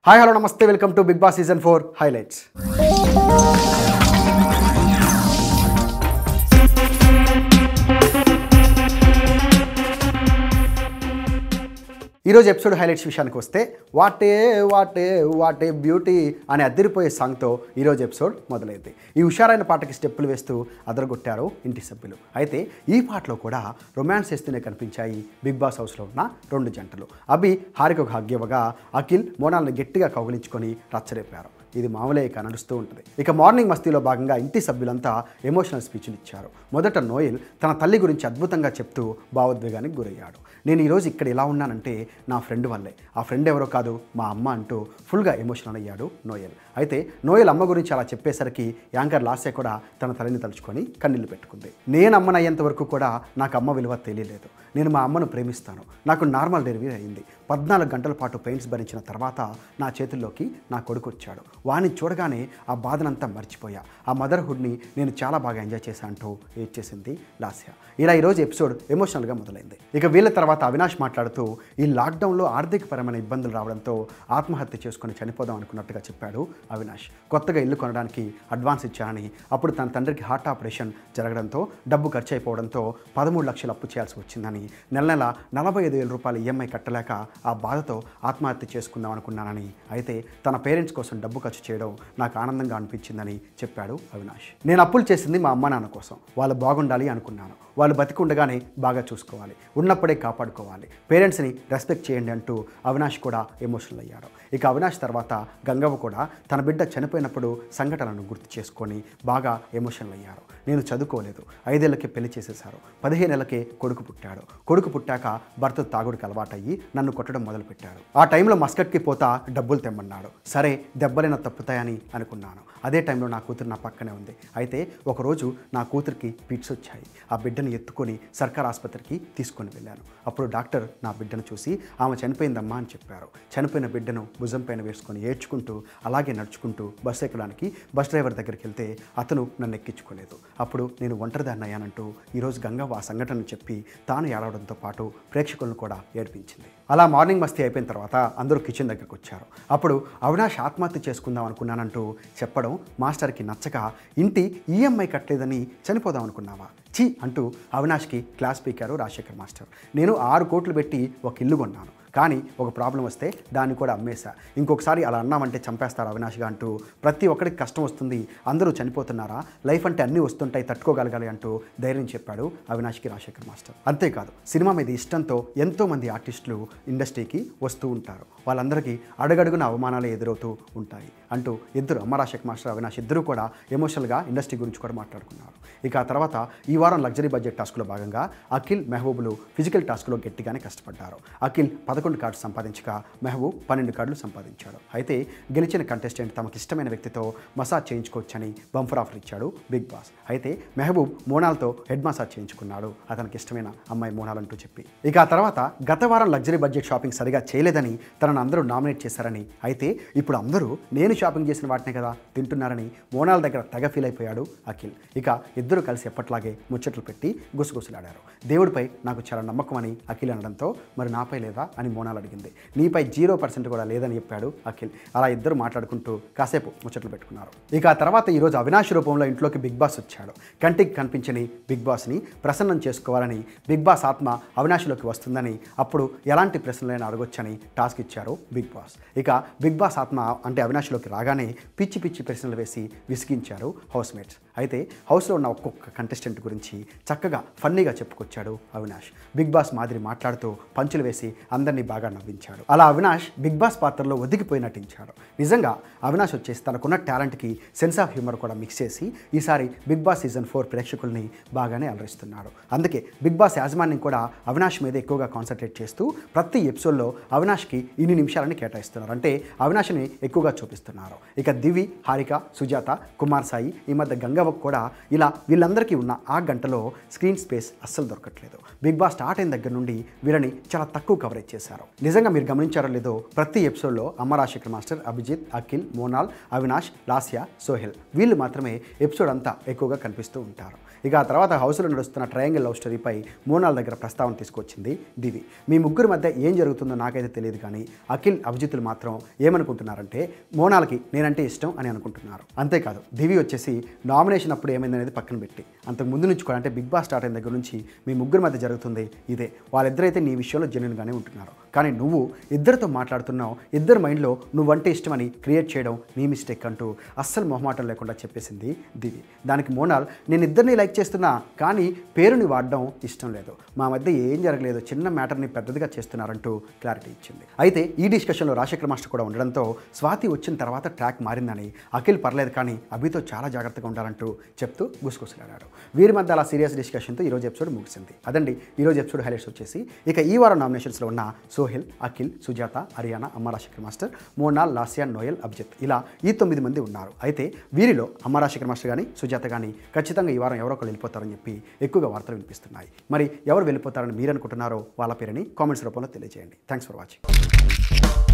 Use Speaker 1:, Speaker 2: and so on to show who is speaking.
Speaker 1: Hi hello నమస్తే welcome to Bigg Boss season 4 highlights. ఈరోజు episode highlights విషయానికి వస్తే వాటే వాటే వాటే బ్యూటీ అనే అద్దరిపోయే సాంగ్తో ఈరోజు ఎపిసోడ్ మొదలైంది. ఈ హుషారైన పాటకి స్టెప్పులు వేస్తూ అదరగొట్టారు ఇంటి సభ్యులు. అయితే ఈ పాటలో కూడా రొమాన్స్ చేస్తూనే కనిపించాయి బిగ్ బాస్ హౌస్లో ఉన్న రెండు జంటలు. అభి హారికకు హగ్ ఇవ్వగా అఖిల్ మోనాల్ని గట్టిగా కౌగిలించుకొని రచ్చరేపారు. ఇది మామూలే ఇక నడుస్తూ ఉంటుంది. ఇక మార్నింగ్ మస్తీలో భాగంగా ఇంటి సభ్యులంతా ఎమోషనల్ స్పీచ్లు ఇచ్చారు. మొదట నోయల్ తన తల్లి గురించి అద్భుతంగా చెప్తూ భావోద్వేగానికి గురయ్యాడు. నేను ఈరోజు ఇక్కడ ఇలా ఉన్నానంటే నా ఫ్రెండ్ వల్లే, ఆ ఫ్రెండ్ ఎవరో కాదు మా అమ్మ అంటూ ఫుల్గా ఎమోషనల్ అయ్యాడు నోయల్. అయితే నోయల్ అమ్మ గురించి అలా చెప్పేసరికి యాంకర్ లాస్య కూడా తన తల్లిని తలుచుకొని కన్నీళ్లు పెట్టుకుంది. నేను అమ్మనయ్యేంత వరకు కూడా నాకు అమ్మ విలువ తెలియలేదు. నేను మా అమ్మను ప్రేమిస్తాను. నాకు నార్మల్ డెలివరీ అయింది. 14 గంటల పాటు పెయిన్స్ భరించిన తర్వాత నా చేతుల్లోకి నా కొడుకు వచ్చాడు. వాణ్ణి చూడగానే ఆ బాధనంతా మర్చిపోయా. ఆ మదర్హుడ్ని నేను చాలా బాగా ఎంజాయ్ చేశా అంటూ ఏడ్చేసింది లాస్య. ఇలా ఈరోజు ఎపిసోడ్ ఎమోషనల్గా మొదలైంది. ఇక వీళ్ళ తర్వాత అవినాష్ మాట్లాడుతూ ఈ లాక్డౌన్లో ఆర్థికపరమైన ఇబ్బందులు రావడంతో ఆత్మహత్య చేసుకొని చనిపోదాం అనుకున్నట్టుగా చెప్పాడు అవినాష్. కొత్తగా ఇల్లు కొనడానికి అడ్వాన్స్ ఇచ్చానని, అప్పుడు తన తండ్రికి హార్ట్ ఆపరేషన్ జరగడంతో డబ్బు ఖర్చు అయిపోవడంతో 13 లక్షలు అప్పు చేయాల్సి వచ్చిందని, నెల 45,000 రూపాయలు ఈఎంఐ కట్టలేక ఆ బాధతో ఆత్మహత్య చేసుకుందాం అనుకున్నానని, అయితే తన పేరెంట్స్ కోసం డబ్బు ఖర్చు చేయడం నాకు ఆనందంగా అనిపించిందని చెప్పాడు అవినాష్. నేను అప్పులు చేసింది మా అమ్మ నాన్న కోసం, వాళ్ళు బాగుండాలి అనుకున్నాను. వాళ్ళు బతికుండగానే బాగా చూసుకోవాలి, ఉన్నప్పుడే కాపాడుకోవాలి, పేరెంట్స్ని రెస్పెక్ట్ చేయండి అంటూ అవినాష్ కూడా ఎమోషనల్ అయ్యాడు. ఇక అవినాష్ తర్వాత గంగవ్వ కూడా తన బిడ్డ చనిపోయినప్పుడు సంఘటనలను గుర్తు చేసుకొని బాగా ఎమోషనల్ అయ్యారు. నేను చదువుకోలేదు, 5 ఏళ్ళకే పెళ్లి చేసేశారు, 15 ఏళ్ళకే కొడుకు పుట్టాడు. కొడుకు పుట్టాక భర్త తాగుడికి అలవాటయ్యి నన్ను కొట్టడం మొదలుపెట్టాడు. ఆ టైంలో మస్కట్కి పోతా డబ్బులు తెమ్మన్నాడు. సరే దెబ్బలైనా తప్పుతాయని అనుకున్నాను. అదే టైంలో నా కూతురు నా పక్కనే ఉంది. అయితే ఒకరోజు నా కూతురికి పిట్స్ వచ్చాయి. ఆ బిడ్డను ఎత్తుకొని సర్కార్ ఆసుపత్రికి తీసుకొని వెళ్ళాను. అప్పుడు డాక్టర్ నా బిడ్డను చూసి ఆమె చనిపోయిందమ్మా అని చెప్పారు. చనిపోయిన బిడ్డను భుజం పైన వేసుకొని ఏడ్చుకుంటూ అలాగే నడుచుకుంటూ బస్సు ఎక్కడానికి బస్ డ్రైవర్ దగ్గరికి వెళ్తే అతను నన్ను ఎక్కించుకోలేదు. అప్పుడు నేను ఒంటరిదాన్ని అయ్యానంటూ ఈరోజు గంగవ్వ ఆ సంఘటనను చెప్పి తాను ఏడవడంతో పాటు ప్రేక్షకులను కూడా ఏడ్పించింది. అలా మార్నింగ్ మస్తీ అయిపోయిన తర్వాత అందరూ కిచెన్ దగ్గరకు వచ్చారు. అప్పుడు అవినాష్ ఆత్మహత్య చేసుకుందాం అనుకున్నానంటూ చెప్పడం మాస్టర్కి నచ్చక, ఇంటి ఈఎంఐ కట్టలేదని చనిపోదాం అనుకున్నావా ఛీ అంటూ అవినాష్కి క్లాస్ పీకారు రాజశేఖర్ మాస్టర్. నేను 6 కోట్లు పెట్టి ఒక ఇల్లు కొన్నాను, కానీ ఒక ప్రాబ్లం వస్తే దాన్ని కూడా అమ్మేశా. ఇంకొకసారి అలా అన్నామంటే చంపేస్తారు అవినాష్గా అంటూ ప్రతి ఒక్కరికి కష్టం వస్తుంది, అందరూ చనిపోతున్నారా, లైఫ్ అంటే అన్నీ వస్తుంటాయి, తట్టుకోగలగాలి అంటూ ధైర్యం చెప్పాడు అవినాష్కి రాజశేఖర్ మాస్టర్. అంతేకాదు సినిమా మీద ఇష్టంతో ఎంతోమంది ఆర్టిస్టులు ఇండస్ట్రీకి వస్తూ ఉంటారు, వాళ్ళందరికీ అడుగడుగున అవమానాలు ఎదురవుతూ ఉంటాయి అంటూ ఇద్దరు అమ్మ రాజశేఖర్ మాస్టర్ అవినాష్ ఇద్దరు కూడా ఎమోషనల్గా ఇండస్ట్రీ గురించి కూడా మాట్లాడుకున్నారు. ఇక ఆ తర్వాత ఈ వారం లగ్జరీ బడ్జెట్ టాస్క్లో భాగంగా అఖిల్ మెహబూబులు ఫిజికల్ టాస్క్లో గట్టిగానే కష్టపడ్డారు. అఖిల్ 11 కార్డ్స్ సంపాదించగా మెహబూబ్ 12 కార్డులు సంపాదించాడు. అయితే గెలిచిన కంటెస్టెంట్ తమకు ఇష్టమైన వ్యక్తితో మసాజ్ చేయించుకోవచ్చని బంఫర్ ఆఫర్ ఇచ్చాడు బిగ్ బాస్. అయితే మెహబూబ్ మోనాల్తో హెడ్ మసాజ్ చేయించుకున్నాడు, అతనికి ఇష్టమైన అమ్మాయి మోనాల్ అంటూ చెప్పి. ఇక ఆ తర్వాత గత వారం లగ్జరీ బడ్జెట్ షాపింగ్ సరిగా చేయలేదని తనను అందరూ నామినేట్ చేశారని, అయితే ఇప్పుడు అందరూ నేను షాపింగ్ చేసిన వాటినే కదా తింటున్నారని మోనాల్ దగ్గర తెగ ఫీల్ అయిపోయాడు అఖిల్. ఇక ఇద్దరు కలిసి ఎప్పట్లాగే ముచ్చట్లు పెట్టి గుసగుసలాడారు. దేవుడిపై నాకు చాలా నమ్మకం అని అఖిల్ అనడంతో మరి నాపై లేదా అని మోనాల్ అడిగింది. నీపై 0% కూడా లేదని చెప్పాడు అఖిల్. అలా ఇద్దరు మాట్లాడుకుంటూ కాసేపు ముచ్చట్లు పెట్టుకున్నారు. ఇక ఆ తర్వాత ఈరోజు అవినాష్ రూపంలో ఇంట్లోకి బిగ్ బాస్ వచ్చాడు. కంటికి కనిపించని బిగ్ బాస్ని ప్రసన్నం చేసుకోవాలని, బిగ్ బాస్ ఆత్మ అవినాష్లోకి వస్తుందని, అప్పుడు ఎలాంటి ప్రశ్నలైనా అడగొచ్చని టాస్క్ ఇచ్చారు బిగ్ బాస్. ఇక బిగ్ బాస్ ఆత్మ అంటే అవినాష్లోకి రాగానే పిచ్చి పిచ్చి ప్రశ్నలు వేసి విసిగించారు హౌస్మేట్స్. అయితే హౌస్లో ఉన్న ఒక్కొక్క కంటెస్టెంట్ గురించి చక్కగా ఫన్నీగా చెప్పుకొచ్చాడు అవినాష్. బిగ్ బాస్ మాదిరి మాట్లాడుతూ పంచులు వేసి అందరినీ బాగా నవ్వించాడు. అలా అవినాష్ బిగ్ బాస్ పాత్రలో ఒదిగిపోయి నటించాడు. నిజంగా అవినాష్ వచ్చేసి తనకున్న టాలెంట్కి సెన్స్ ఆఫ్ హ్యూమర్ కూడా మిక్స్ చేసి ఈసారి బిగ్ బాస్ సీజన్ 4 ప్రేక్షకుల్ని బాగానే అలరిస్తున్నాడు. అందుకే బిగ్ బాస్ యాజమాన్యం కూడా అవినాష్ మీద ఎక్కువగా కాన్సన్ట్రేట్ చేస్తూ ప్రతి ఎపిసోడ్లో అవినాష్కి ఇన్ని నిమిషాలని కేటాయిస్తున్నారు, అంటే అవినాష్ని ఎక్కువగా చూపిస్తున్నారు. ఇక దివి, హారిక, సుజాత, కుమార్ సాయి, ఈ మధ్య గంగవ్వ కూడా ఇలా వీళ్ళందరికీ ఉన్న ఆ గంటలో స్క్రీన్ స్పేస్ అస్సలు దొరకట్లేదు. బిగ్ బాస్ స్టార్ట్ అయిన దగ్గర నుండి వీళ్ళని చాలా తక్కువ కవరేజ్ చేశారు. నిజంగా మీరు గమనించారో లేదో ప్రతి ఎపిసోడ్లో అమ్మ రాజశేఖర్ మాస్టర్, అభిజిత్, అఖిల్, మోనాల్, అవినాష్, లాస్య, సోహెల్ వీళ్ళు మాత్రమే ఎపిసోడ్ అంతా ఎక్కువగా కనిపిస్తూ ఉంటారు. ఇక ఆ తర్వాత హౌస్లో నడుస్తున్న ట్రయాంగిల్ లవ్ స్టోరీపై మోనాల్ దగ్గర ప్రస్తావన తీసుకొచ్చింది దివి. మీ ముగ్గురి మధ్య ఏం జరుగుతుందో నాకైతే తెలియదు, కానీ అఖిల్ అభిజిత్తులు మాత్రం ఏమనుకుంటున్నారంటే మోనాల్కి నేనంటే ఇష్టం అని అనుకుంటున్నారు. అంతేకాదు దివి వచ్చేసి నామినేషన్ అప్పుడు ఏమైందనేది పక్కన పెట్టి అంతకు ముందు నుంచి కూడా అంటే బిగ్ బాస్ స్టార్ట్ అయిన దగ్గర నుంచి మీ ముగ్గురి మధ్య జరుగుతుంది ఇదే. వాళ్ళిద్దరైతే నీ విషయంలో జెన్యున్గానే ఉంటున్నారు, కానీ నువ్వు ఇద్దరితో మాట్లాడుతున్నావు, ఇద్దరు మైండ్లో నువ్వంటే ఇష్టమని క్రియేట్ చేయడం నీ మిస్టేక్ అంటూ అస్సలు మొహమాటం లేకుండా చెప్పేసింది దివి. దానికి మోనాల్ నేను ఇద్దరిని లైక్ చేస్తున్నా, కానీ పేరుని వాడడం ఇష్టం లేదు, మా మధ్య ఏం జరగలేదు, చిన్న మ్యాటర్ని పెద్దదిగా చేస్తున్నారంటూ క్లారిటీ ఇచ్చింది. అయితే ఈ డిస్కషన్లో రాజశేఖర్ మాస్టర్ కూడా ఉండడంతో స్వాతి వచ్చిన తర్వాత ట్రాక్ మారిందని, అఖిల్ పర్లేదు కానీ అభితో చాలా జాగ్రత్తగా ఉండాలంటూ చెప్తూ గుసగుసలాడారు. వీరి మధ్య అలా సీరియస్ డిస్కషన్తో ఈరోజు ఎపిసోడ్ ముగిసింది. అదండి ఈరోజు ఎపిసోడ్ హైలైట్స్ వచ్చేసి. ఇక ఈ వారం నామినేషన్స్లో ఉన్న సోహెల్, అఖిల్, సుజాత, హరియానా, అమ్మ రాజశేఖర్ మాస్టర్, మోనాల్, లాస్యా, నోయల్, అభిజిత్ ఇలా ఈ 9 మంది ఉన్నారు. అయితే వీరిలో అమ్మ రాజశేఖర్ మాస్టర్ కానీ సుజాత కానీ ఖచ్చితంగా ఈ వారం ఎవరో ఒకరు వెళ్ళిపోతారని చెప్పి ఎక్కువగా వార్తలు వినిపిస్తున్నాయి. మరి ఎవరు వెళ్ళిపోతారని మీరు అనుకుంటున్నారో వాళ్ళ పేరుని కామెంట్స్ రూపంలో తెలియజేయండి. Thanks for watching.